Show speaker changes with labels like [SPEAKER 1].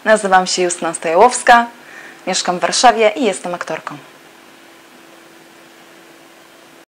[SPEAKER 1] Nazywam się Justyna Stojałowska, mieszkam w Warszawie i jestem aktorką.